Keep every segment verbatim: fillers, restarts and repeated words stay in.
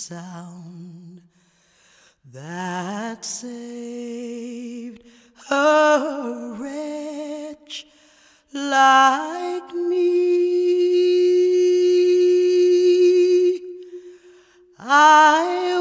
sound that saved a wretch like me. I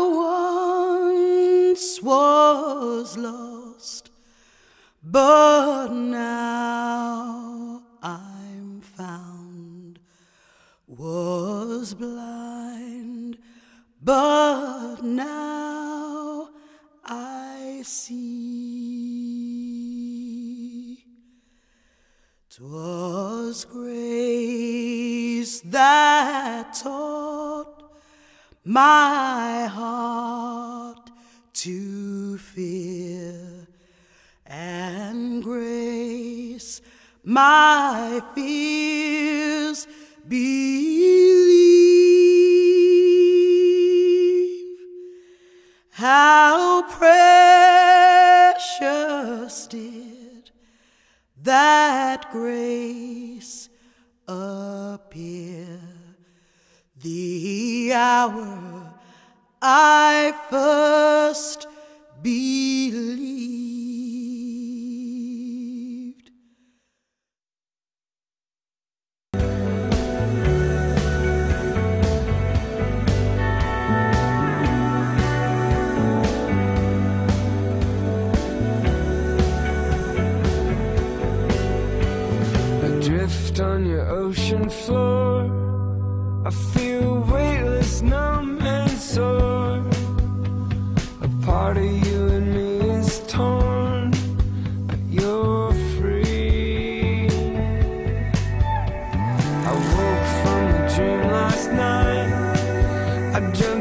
once was lost, but now I'm found, was blind, but now I see. 'Twas grace that taught my heart to fear, and grace my fears believe. How precious did that grace appear the hour I first believed. Adrift on your ocean floor, I feel weightless, numb and sore. A part of you and me is torn, but you're free. I woke from a dream last night. I dreamt